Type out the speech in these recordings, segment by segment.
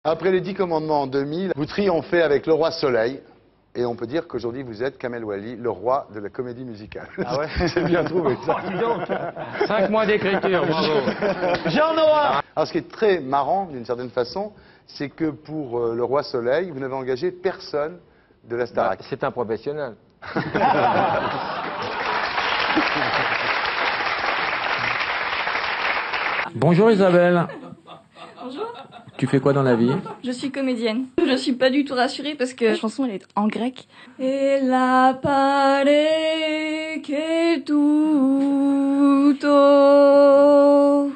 Après les 10 commandements en 2000, vous triomphez avec Le Roi Soleil. Et on peut dire qu'aujourd'hui, vous êtes Kamel Ouali, le roi de la comédie musicale. Ah ouais. C'est bien trouvé, ça. Dis donc, 5 mois d'écriture, bravo. Jean-Noël. Alors, ce qui est très marrant, d'une certaine façon, c'est que pour Le Roi Soleil, vous n'avez engagé personne de la Starac. C'est un professionnel. Bonjour Isabelle. Bonjour. Tu fais quoi dans la vie? Je suis comédienne. Je suis pas du tout rassurée parce que la chanson elle est en grec. Et la pare que tutto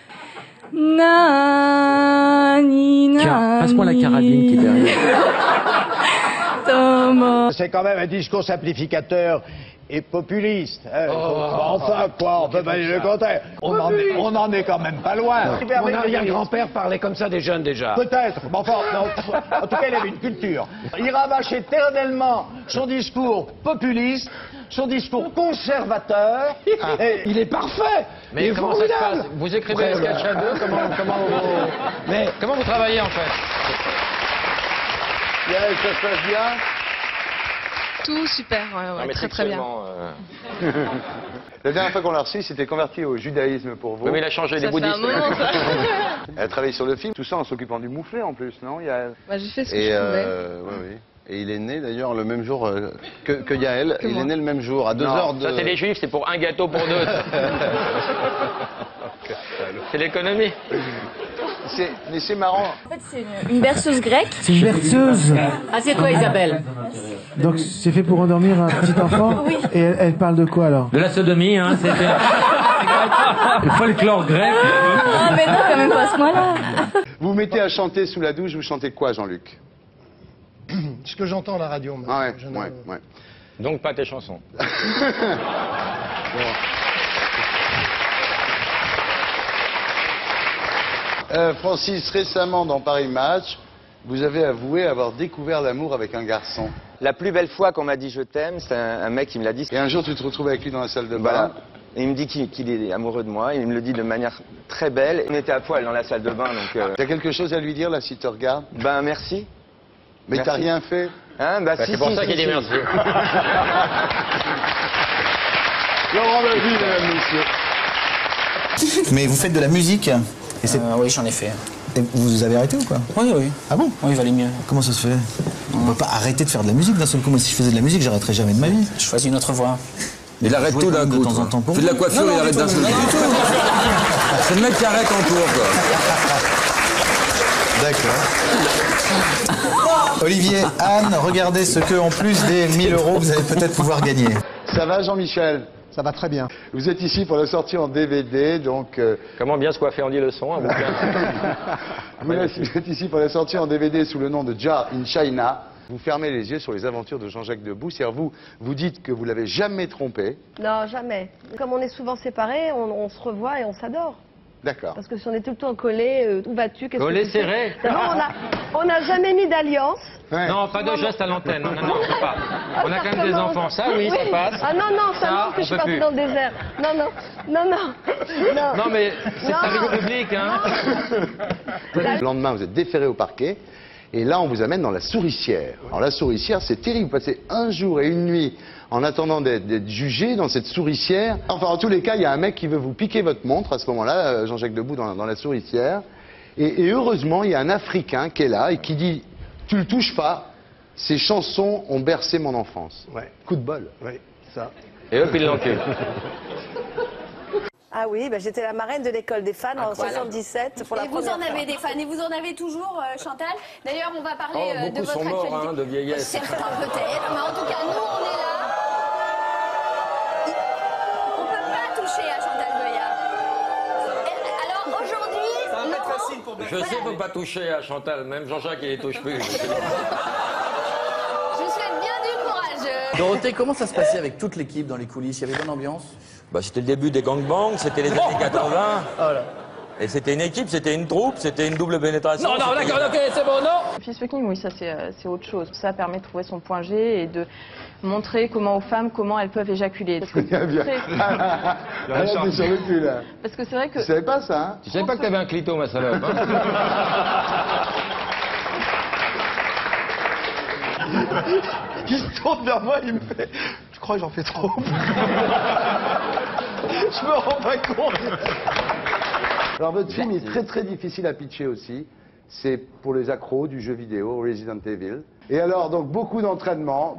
nani nani. Tiens, passe-moi la carabine qui est derrière. C'est quand même un discours simplificateur et populiste. Enfin, quoi, on peut pas dire le contraire. On en est quand même pas loin. Mon arrière-grand-père parlait comme ça des jeunes déjà. Peut-être, mais enfin, non, en tout cas, il avait une culture. Il rabâche éternellement son discours populiste, son discours conservateur. Et il est parfait. Mais il est comment ça se formidable. passe? Vous écrivez les sketchs à deux? Comment vous travaillez en fait? Yael, ça se passe bien? Tout super, ouais, très très bien. La dernière fois qu'on l'a reçu, c'était converti au judaïsme pour vous. Oui, mais il a changé les Ça fait un bouddhistes. moment, ça. Elle a travaillé sur le film, tout ça en s'occupant du mouflet en plus, non Yael? Bah, j'ai fait ce que je pouvais. Oui, oui. Et il est né d'ailleurs le même jour que Yael. Il est né le même jour, à 2 heures de... Ça c'est les juifs, c'est pour un gâteau pour deux. C'est l'économie. Mais c'est marrant. En fait c'est une berceuse grecque. C'est une berceuse. Ah c'est toi Isabelle. Donc c'est fait pour endormir un petit enfant. Oui. Et elle parle de quoi alors? De la sodomie, hein, c'était... Le folklore grec. Ah mais non quand même pas à ce moment-là. Vous vous mettez à chanter sous la douche, vous chantez quoi Jean-Luc? Ce que j'entends à la radio. Ah ouais, je ne- ouais. Donc pas tes chansons. Francis, récemment dans Paris Match, vous avez avoué avoir découvert l'amour avec un garçon. La plus belle fois qu'on m'a dit je t'aime, c'est un mec qui me l'a dit. Et un jour, tu te retrouves avec lui dans la salle de bain. Voilà. Et il me dit qu'il est amoureux de moi, il me le dit de manière très belle. On était à poil dans la salle de bain, donc... T'as quelque chose à lui dire, là, s'il te regarde? Ben merci. Mais Merci. t'as rien fait? Hein, bah, si, C'est pour si, ça si, qu'il dit si. merci. Laurent Levy, mesdames, messieurs. Mais vous faites de la musique et oui, j'en ai fait. et vous avez arrêté ou quoi? Oui, oui. Ah bon? Oui, il valait mieux. Comment ça se fait? On peut pas arrêter de faire de la musique d'un seul coup. Moi, si je faisais de la musique, j'arrêterais jamais de ma vie. Je choisis une autre voie. Il arrête tout d'un de coup. temps en temps pour Fait de la coiffure, il arrête d'un seul coup. C'est le mec qui arrête en cours, quoi. D'accord. Olivier, Anne, regardez ce que, en plus des 1000 €, vous allez peut-être pouvoir gagner. Ça va, Jean-Michel? Ça va très bien. Vous êtes ici pour la sortie en DVD, donc... Comment bien se coiffer en 10 leçons, un bouquin. vous êtes ici pour la sortie en DVD sous le nom de Jar in China. Vous fermez les yeux sur les aventures de Jean-Jacques Debout. C'est-à-dire, vous dites que vous l'avez jamais trompé. Non, jamais. Comme on est souvent séparés, on se revoit et on s'adore. D'accord. Parce que si on est tout le temps collés, où vas-tu? Qu'est-ce que Collés tu fais? serrés. D'abord, on n'a jamais mis d'alliance. Ouais. Non, pas de geste à l'antenne. Non, on peut pas. On a quand même des enfants. Ça, oui, ça passe. Ah non, non, ça non, que on je suis peut partie plus. dans le désert. Non, non, non, non. Non, Non, mais c'est Non. un public, hein. Le lendemain, vous êtes déféré au parquet. Et là, on vous amène dans la souricière. Alors, la souricière, c'est terrible. Vous passez un jour et une nuit en attendant d'être jugé dans cette souricière. Enfin, en tous les cas, il y a un mec qui veut vous piquer votre montre à ce moment-là, Jean-Jacques Debout dans la souricière. Et heureusement, il y a un Africain qui est là et qui dit « Tu le touches pas, ces chansons ont bercé mon enfance. » Ouais. Coup de bol. Oui, ça. Et hop, il l'encule. Ah oui, bah, j'étais la marraine de l'école des fans en 77 pour la Et vous première en fois. avez des fans, et vous en avez toujours, Chantal. D'ailleurs, on va parler Oh, de beaucoup votre sont morts, actualité. hein, de vieillesse. Certains peut-être, mais en tout cas, nous, on est là. On peut pas toucher à Chantal Goya. Alors aujourd'hui, non. Je sais, faut pas toucher à Chantal. Même Jean-Jacques, il les touche plus. Je souhaite bien du courage. Dorothée, comment ça se passait avec toute l'équipe dans les coulisses? Il y avait bonne ambiance? Bah, c'était le début des gangbangs, c'était les années 80. Et c'était une équipe, c'était une troupe, c'était une double pénétration. Non, non, d'accord, ok, c'est bon, non. Peacemaking, oui, ça c'est autre chose. Ça permet de trouver son point G et de montrer comment aux femmes, comment elles peuvent éjaculer. Parce que Bien, bien. Ah, là, t'es sur le cul, là. parce que c'est vrai que... Tu savais pas ça, hein? Tu savais pas que t'avais un clito, ma salope, hein. Il se tourne vers moi, il me fait « Je crois que j'en fais trop. » Je me rends pas compte. Alors votre film est très très difficile à pitcher aussi. C'est pour les accros du jeu vidéo Resident Evil. Et alors donc beaucoup d'entraînement,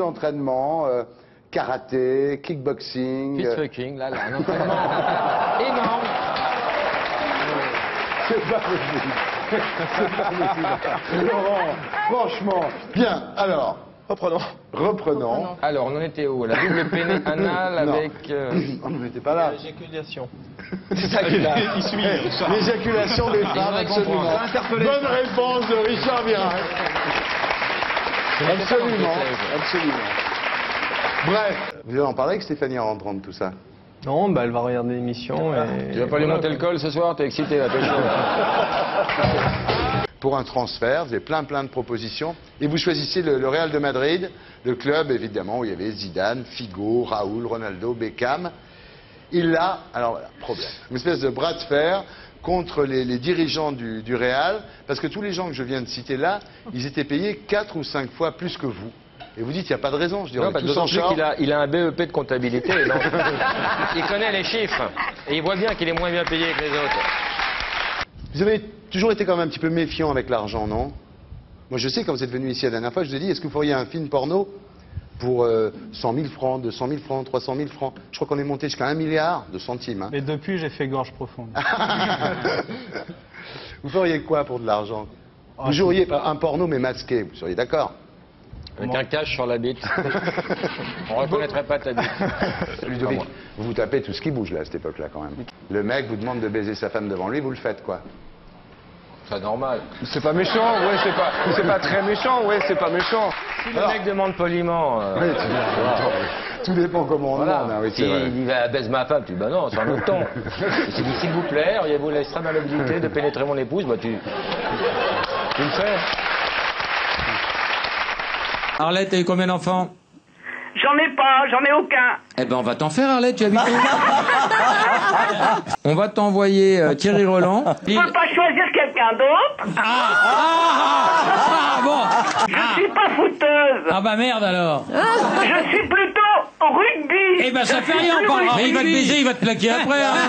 karaté, kickboxing. Fistfucking, là, un entraînement énorme. C'est pas possible. C'est pas possible. Laurent, franchement. Bien, alors. Reprenons. Alors, on en était où? La double péné anale avec... On n'en était pas là. L'éjaculation. C'est ça qu'il a. L'éjaculation des femmes, absolument. Bonne réponse de Richard Virac. Absolument. Bref, vous allez en parler avec Stéphanie en rentrant de tout ça? Non, bah elle va regarder l'émission et... Tu vas pas lui monter le col ce soir? T'es excité là, t'es chaud. Pour un transfert, vous avez plein de propositions. Et vous choisissez le Real de Madrid, le club évidemment où il y avait Zidane, Figo, Raoul, Ronaldo, Beckham. Il a, alors voilà, problème, une espèce de bras de fer contre les dirigeants du Real, parce que tous les gens que je viens de citer là, ils étaient payés 4 ou 5 fois plus que vous. Et vous dites, il n'y a pas de raison. Je dis, non, parce qu'il a un BEP de comptabilité. Donc il connaît les chiffres. Et il voit bien qu'il est moins bien payé que les autres. Vous avez toujours été quand même un petit peu méfiant avec l'argent, non? Moi, je sais, quand vous êtes venu ici la dernière fois, je vous ai dit, est-ce que vous feriez un film porno pour 100 000 francs, 200 000 francs, 300 000 francs? Je crois qu'on est monté jusqu'à 1 milliard de centimes. Hein. Mais depuis, j'ai fait gorge profonde. Vous feriez quoi pour de l'argent? Vous joueriez un porno, mais masqué, vous seriez d'accord? Avec un cache sur la bite. On reconnaîtrait pas ta bite. Ludovic, vous vous tapez tout ce qui bouge là à cette époque-là quand même. Le mec vous demande de baiser sa femme devant lui, vous le faites quoi? C'est normal. C'est pas méchant, ouais, c'est pas très méchant, ouais, c'est pas méchant. Si le mec demande poliment... Tout dépend comment on demande. Hein, oui, si il dit baise ma femme, tu dis bah non, c'est un autre ton. Il dit s'il vous plaît, auriez-vous l'extrême amabilité de pénétrer mon épouse, bah tu le fais. Arlette, t'as eu combien d'enfants? J'en ai aucun. Eh ben on va t'en faire, Arlette, tu habites où? On va t'envoyer Thierry Roland. Tu peux pas choisir quelqu'un d'autre? Bon. Je suis pas fouteuse. Ah bah merde alors. Je suis plutôt au rugby. Eh ben ça fait rien, on parlera. Mais il va te baiser, il va te plaquer après. Hein.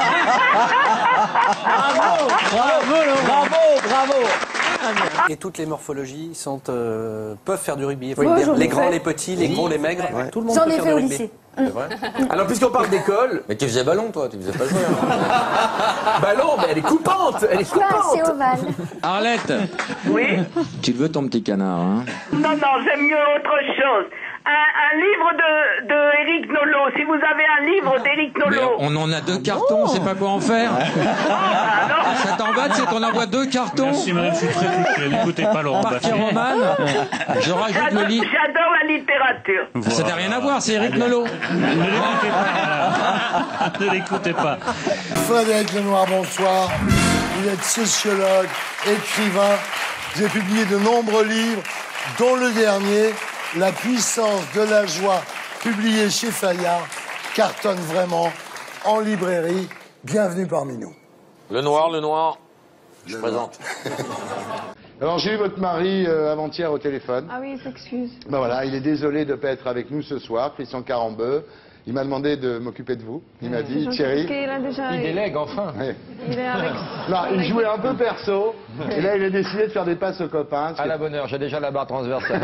Bravo. Et toutes les morphologies peuvent faire du rugby. Il faut Oui, le dire. j'en ai Les grands, fait. les petits, les gros, les maigres. Ouais. Tout le monde J'en peut ai faire fait du au rugby. lycée. C'est vrai. Alors puisqu'on parle d'école... Mais tu faisais ballon toi, tu faisais pas jouer. Ballon, mais elle est coupante. Elle est Pas assez coupante. ovale. Arlette. Oui. Tu le veux ton petit canard, hein? Non, j'aime mieux autre chose. Un livre de Éric Nolot. Si vous avez un livre d'Éric Mais Nolot. on en a 2 cartons, on sait pas quoi en faire. Ça t'embête, c'est qu'on envoie 2 cartons. Merci madame, je suis très touché. N'écoutez pas Laurent Partie romane. Je rajoute le livre. J'adore la littérature. Ça n'a rien à voir, c'est Éric Nolot. Ne l'écoutez pas, madame. Ne l'écoutez pas. Frédéric Lenoir, bonsoir. Vous êtes sociologue, écrivain. Vous avez publié de nombreux livres, dont le dernier, La puissance de la joie, publié chez Fayard, cartonne vraiment en librairie. Bienvenue parmi nous. Le noir, je présente. Alors j'ai eu votre mari avant-hier au téléphone. Ah oui, il s'excuse. Ben voilà, il est désolé de ne pas être avec nous ce soir, Christian Carambeu. Il m'a demandé de m'occuper de vous. Il m'a dit, Thierry... Il délègue enfin. Ouais. Il est avec... Non, il jouait un peu perso, et là il a décidé de faire des passes aux copains. À la bonne heure, j'ai déjà la barre transversale.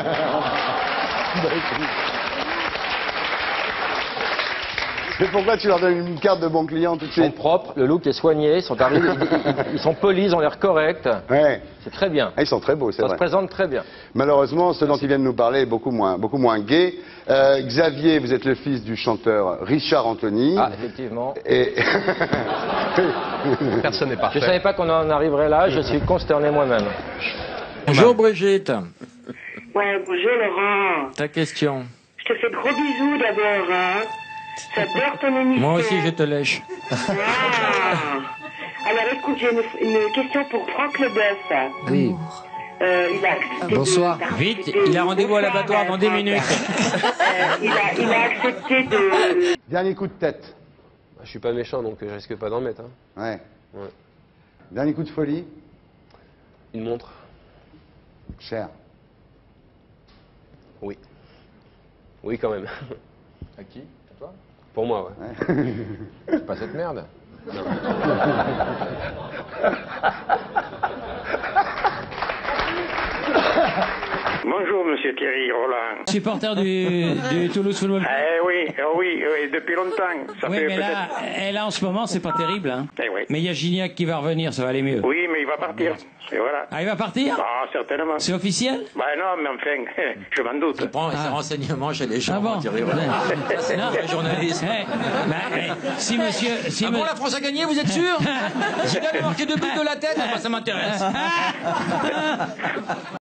C'est pourquoi tu leur donnes une carte de bon client tout de Ils sont suite. propres, le look est soigné, ils sont arrivés, ils sont polis, ils ont l'air corrects. Ouais. C'est très bien. Ah, ils sont très beaux, c'est Ça vrai. se présente très bien. Malheureusement, ce dont il vient de nous parler est beaucoup moins gai. Xavier, vous êtes le fils du chanteur Richard Anthony. Ah, effectivement. Et... Personne n'est parfait. Je ne savais pas qu'on en arriverait là, je suis consterné moi-même. Bonjour Brigitte. Ouais, bonjour Laurent. Ta question. Je te fais de gros bisous d'abord, hein. J'adore ton émission. Moi aussi, je te lèche. Ah. Alors écoute, j'ai une question pour Franck Leboeuf. Oui. Il a accepté Bonsoir. de Vite, participer il a au rendez-vous à concert l'abattoir dans 10 minutes. Il a accepté de... Dernier coup de tête. Je suis pas méchant, donc je risque pas d'en mettre. Hein. Ouais. Dernier coup de folie. Une montre. Cher. Oui. Oui, quand même. À qui? À toi? Pour moi, ouais. C'est pas cette merde. Non. Bonjour, monsieur Thierry Roland. Supporter du Toulouse Football Club. Oui, depuis longtemps. Ça Oui, fait mais là, en ce moment, c'est pas terrible. Hein. Oui. Mais il y a Gignac qui va revenir, ça va aller mieux. Oui, mais il va partir. Et voilà. Ah, il va partir? Ah, certainement. C'est officiel? Ben non, mais enfin, je m'en doute. Il prend ses renseignements chez les gens. Ah bon? Thierry Roland. C'est Non. un journaliste. Si monsieur... Bon, la France a gagné, vous êtes sûr? Zidane a marqué 2 buts de la tête? Ça m'intéresse.